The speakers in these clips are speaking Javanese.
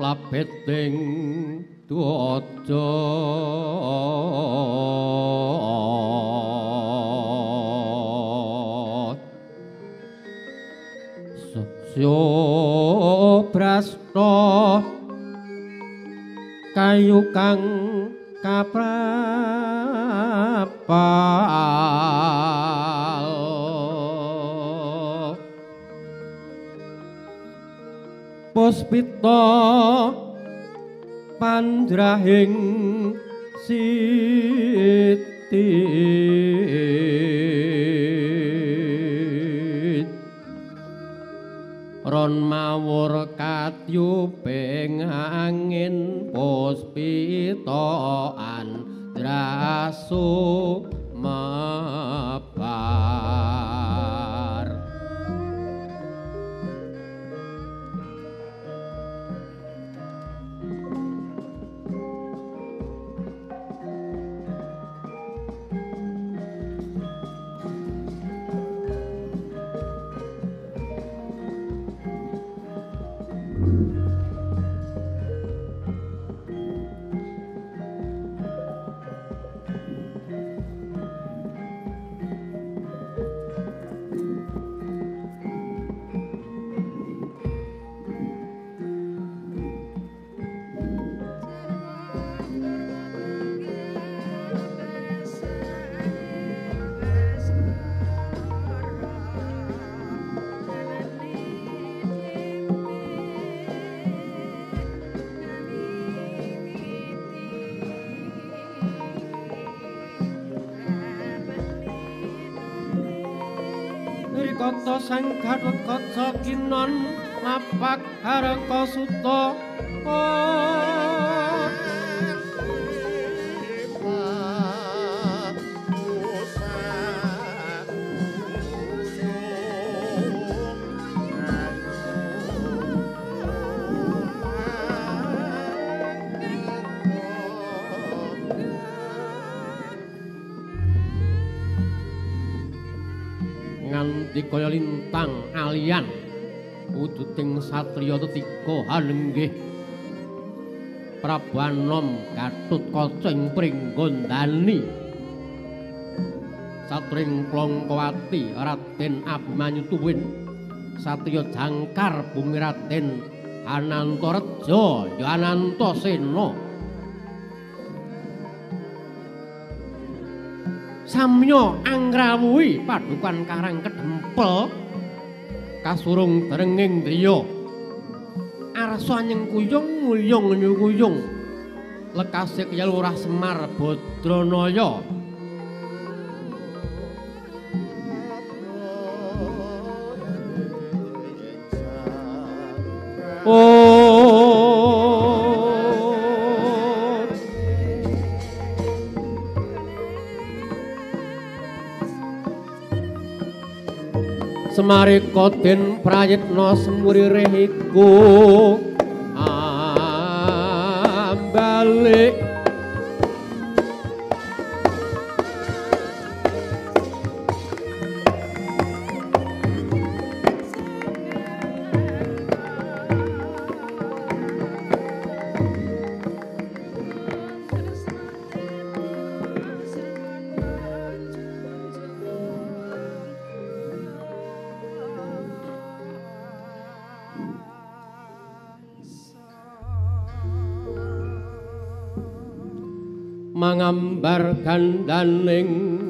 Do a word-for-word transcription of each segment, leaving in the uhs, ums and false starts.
labeting duaja Syo brasta kayu kang kaprapal puspita pandrahing siti ron mawur katyuping angin puspita andrasu mebar Kata sang Gatut Kaca kinon napak haraka suta nganti kaya lintang alian wujuting satriya tetika hanenggih Prabu Anom Gatut Kaca ing pringgondani satring Plongkowati Raden Abimanyu Tuwin satriya jangkar bumi Raden Anantareja ya Anantasena samya angrawuhi padukan karang kedempel kasurung derenging driya arsa nyengkuyung nguyung nyukuyung lekase kaya Lurah Semar Badranaya Semarika den prayitna semuririh iku ambalik mangambar gandaning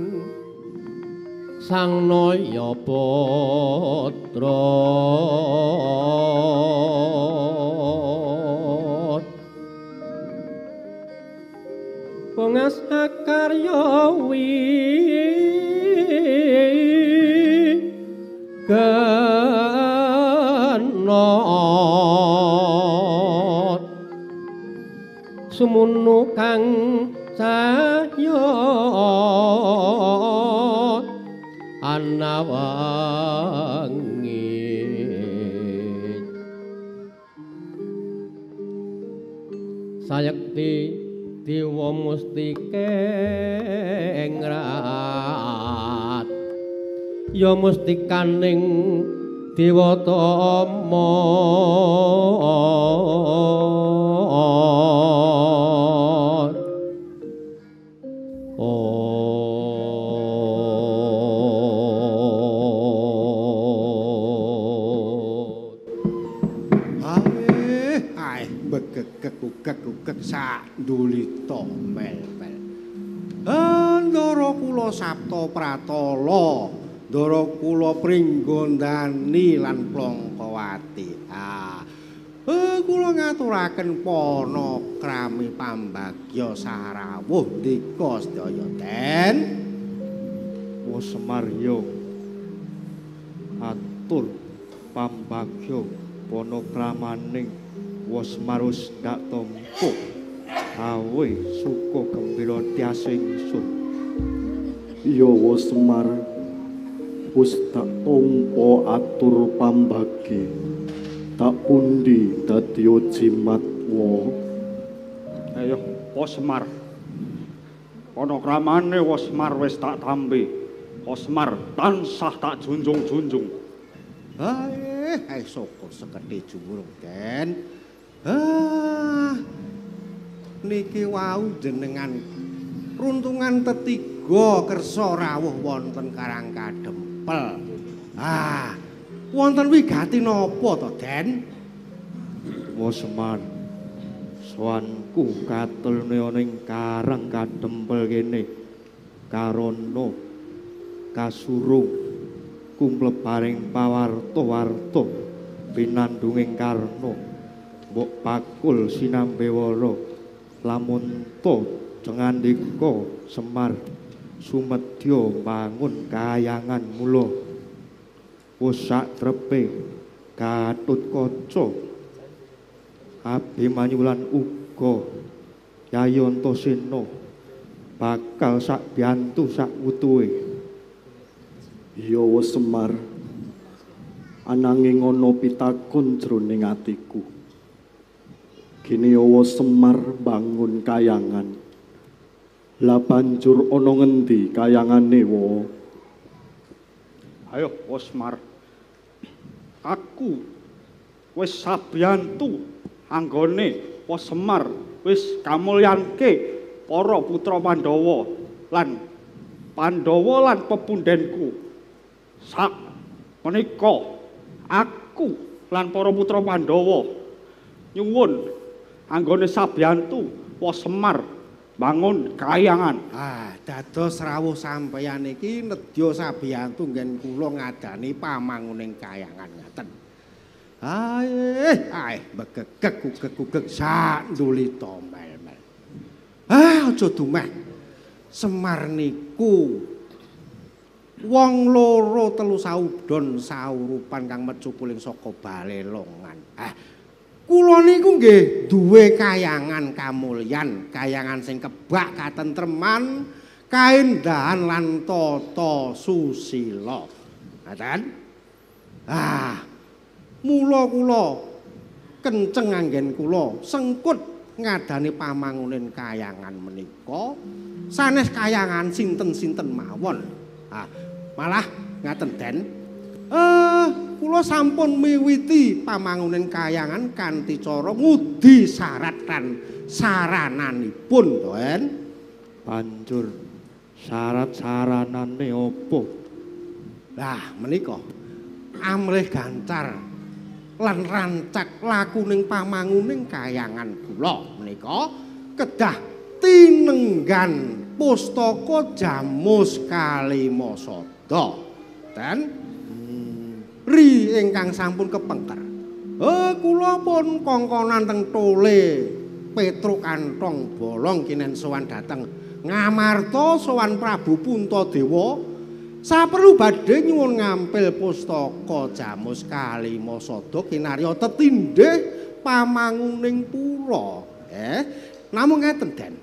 Sang Nayapatra Pongas karya wigana sumunu kang cahya anawangi sayekti dewa mustika engrat ya mustikaning Dewata Ama begegek sak ndulita mel-mel. Ndara kula Sapta Pratala, ndara kula Pringgondani lan Plongkowati. Ah, eh kula ngaturaken pana krami pambagya sarawuh ndika sedaya Den. Wa Semarya atur pambagya pana kramaning Wasmarus dak tompo awe suka gembira tiase ingsun. Ya Wasmar wis tak tompo atur pambagi tak pundi dadi jimat wa. Ayo Wasmar ana kramane Wasmar wis tak tambe. Wasmar tansah tak junjung-junjung. Hae hae syukur sekedhi jumurung Den. Ah, niki wau jenengan runtungan tetiga kersa rawuh wonten Karang Kadempel. Ah, wonten wigati napa to, Den? Wasmar sowanku katulne ana ing Karang Kadempel kene karana kasurung kumplebaring pawarta-warta pinandunging Karna. Mbok pakul sinambewara lamun to cengandika Semar sumedya bangun kayangan mula wis sak trepe Gatotkaca Abimanyu lan uga Yayi Antasena bakal sak biyantu sak wutuhe. Ya Semar ananging ana pitakon jroning atiku. Kini Yawa Semar bangun kayangan. Lah banjur ana ngendi kayangane wa? Ayo Wasmar. Aku wis sabiyantu anggone Wasmar wis kamulyanke para putra Pandhawa lan Pandhawa lan pepundhenku. Sak menika aku lan para putra Pandhawa nyuwun anggone sabiyantu Wasmar bangun kayangan. Ah, dados rawuh sampeyan iki nedya sabiyantu nggen kula ngadani pamanguning kayangan ngaten. Ae, ae begegek gugeg-gugeg sak ndulita mel-mel. Ah, aja dumeh. Semar niku wong loro telu saudon saurupan kang mecupuling saka balelongan. Ah, kula niku nggih duwe kayangan kamulyan, kayangan sing kebak katentreman, kaendahan lan tata susila. Ngaten? Ah, mula kula kenceng anggen kula sengkut ngadani pamangunin kayangan menika sanes kayangan sinten-sinten mawon. Ah, malah ngaten Den. Eh, kula sampun miwiti pamanguning kayangan kanthi cara ngudi syarat lan sarananipun to, En. Banjur syarat-saranane apa? Lah menika amrih gancar lan rancak lakuning pamanguning kayangan kula menika kedah tinenggan pustaka Jamus Kalimasada. Den ri ingkang sampun kepengker. Eh kula pun kongkonan teng tole Petruk Kantong Bolong kinen sowan dateng ngamarta sowan Prabu Puntadewa saperlu badhe nyuwun ngampil pustaka Jamus Kalimasada kinarya tetindhih pamanguning pura. Eh namung ngeten Den.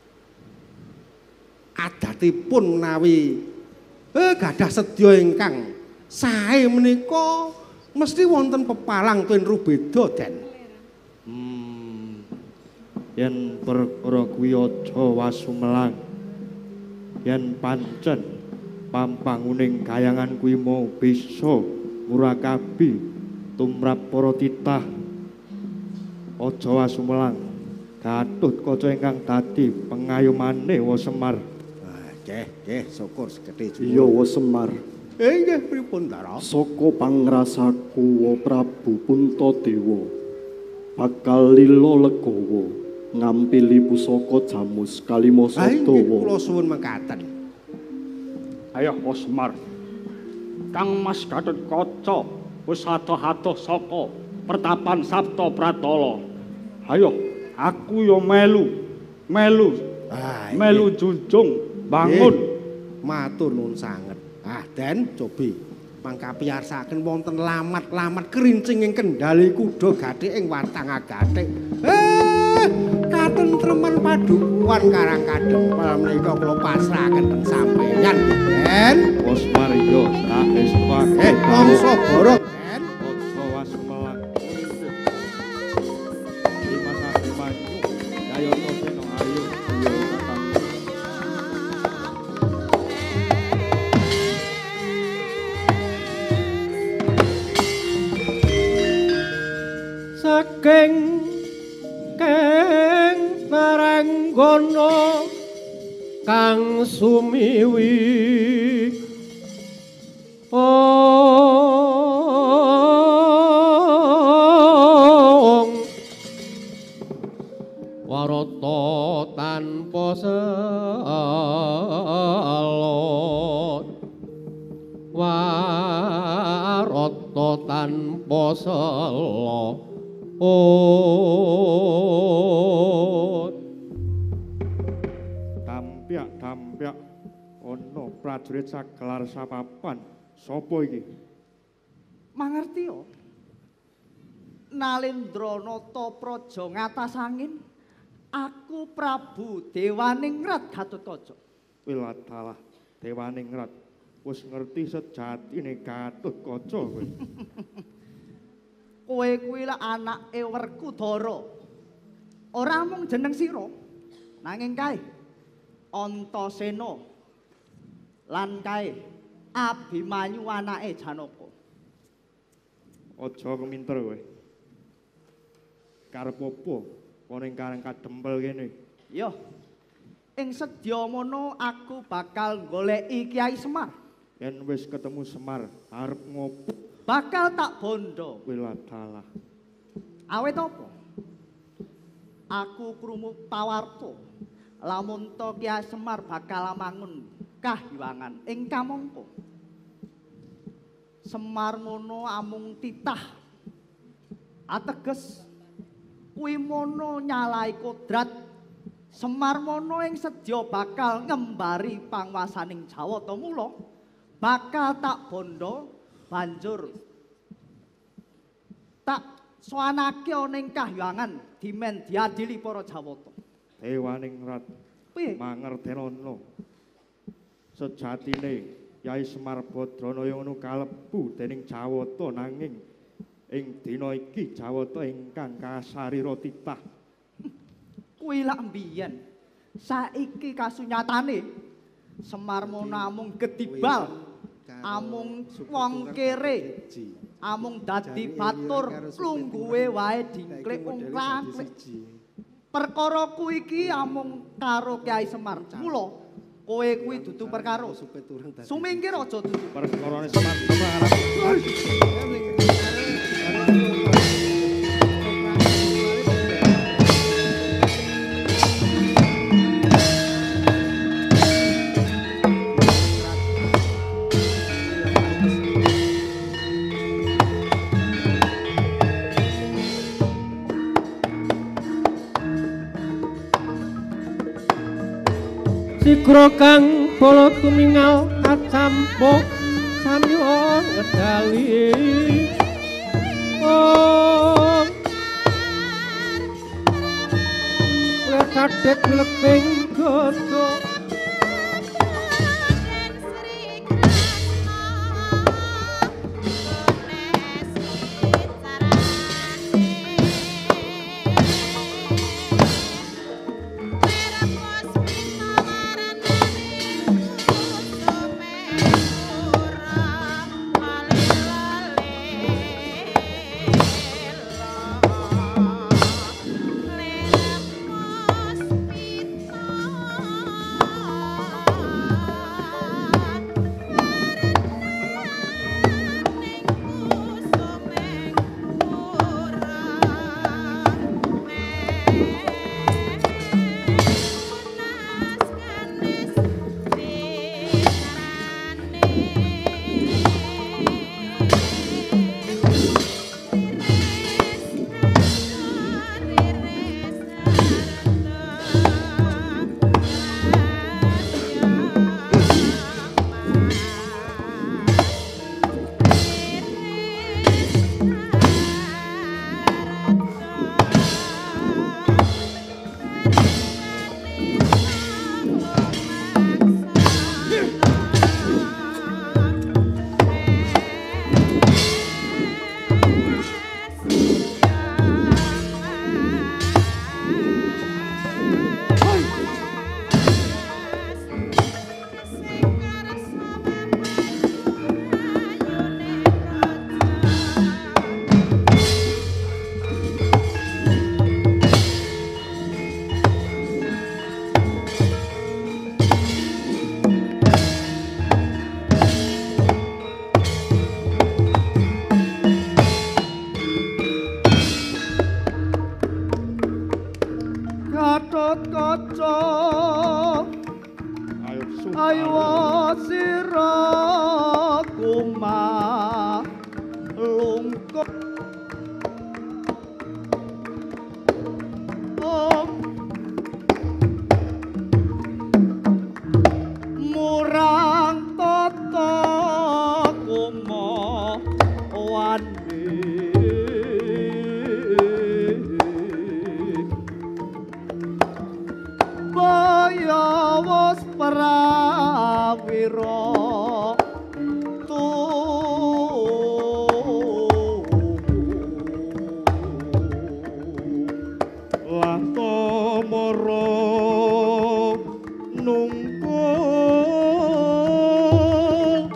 Adatipun menawi eh gadah sedya ingkang sae menika mesti wonten pepalang ten rubeda Den. Hmm. Yen perkara kuwi aja wasumelang. Yen pancen pampanguning kayangan kuwi mau bisa murakabi tumrap para titah aja wasumelang Gatut kaca ingkang dadi pengayomane Wa Semar. Ah, nggih, nggih, syukur sekedhik juwur. Iya Wa Semar. Eh, nggih pripun, Ndara? Saka pangrasaku Wa Prabu Puntadewa bakal lila legawa ngampili pusaka jamus Kalimasa Ah, nggih, Dawa. kula suwun mekaten. Ayo Wa Semar. Kang Mas Gatut Kaca wis adoh-adoh saka pertapan Sabta Pratala. Ayo, aku yo melu. Melu. Ah, melu junjung bangun. Nggih, matur nuwun sanget. Ah, Den cobi mangka piyarsaken wonten lamat-lamat kerincing ing kendali kuda gathik ing watang agathik. Eh, katentreman padukuan karang kadempel menika kula pasrahaken teng sampeyan, Den. Wa Semar yo tak estake. Eh, Mangsa Bara, Den. Aja wasumelang. Dimas Abimanyu, Jayata Sena ayo yo kakang. saking keng naranggono kang sumiwi ong warata tanpa selot warata tanpa selot Dampyak-dampyak ana prajurit sagelar sapapan. Sapa iki? Mangerti yo. Nalendrana Praja ngatas angin. Aku Prabu Dewaningrat Gatotkaca. Wiladalah Dewaningrat. Wis ngerti sejatine Gatotkaca kowe. Kowe kuwi lak anake Werkudara. Ora mung jeneng sira, nanging kae Antasena lan kae Abimanyu anake Janaka. Aja keminter kowe. Karep apa ana ing karang kadempel kene? Yo. Ing sedya mono aku bakal goleki Kiai Semar. Yen wis ketemu Semar, arep ngopo? Bakal tak bondo. Wiladalah. Awet apa? Aku krungu pawarta lamun to Kiai Semar bakal mangun kahyangan ing kamangka. Semar mono amung titah. Ateges kuwi mono nyalai kodrat. Semar mono ing sedya bakal ngembari panguwasaning Jawata mula bakal tak bondo banjur tak sowanake ana ing kahyangan dimen diadili para Jawata. Dewaningrat Piye? mangertenono. Sejatine Yai Semar Badranaya ngono kalebu dening Jawata nanging ing dina iki Jawata ingkang kasarira titah. Kuwi lak mbiyen. Saiki kasunyatane Semar mono amung gedibal, amung wong kere, amung dadi batur lungguhe wae dingklik ungklang. Perkara kuwi iki amung karo Kiai Semar. Mula kowe kuwi dudu perkara. Sumingkir aja dudu. Perkarane Semar Semar. Sigra kang bala tumingal acampuk samya ngedali oh ora kadek mleping godhong tumo wani Baya wis prawira Latomoro nungkul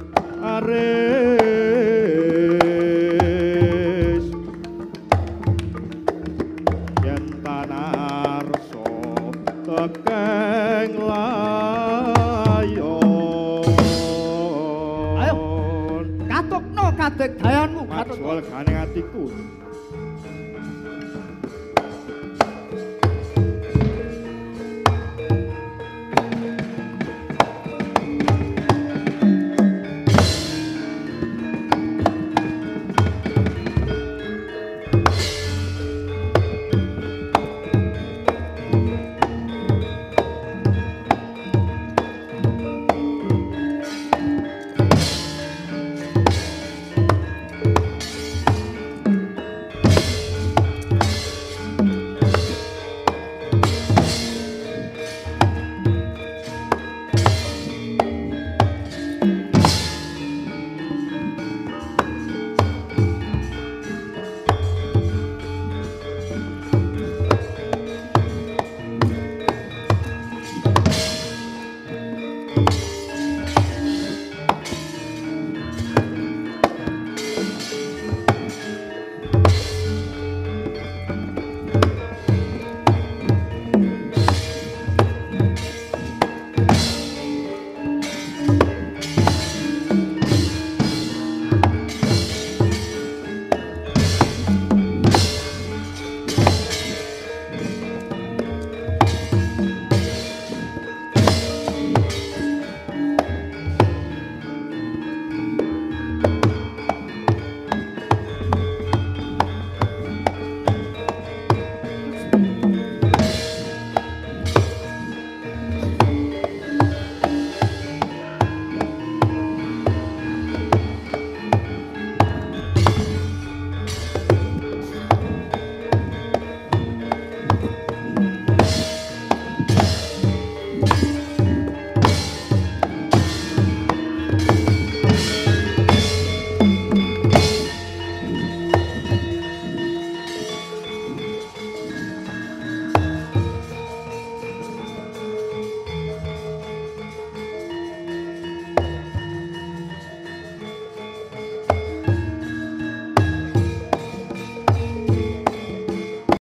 aris yen tanarso tekeng layon ayo katukno kadegdayanmu Majwal gane atiku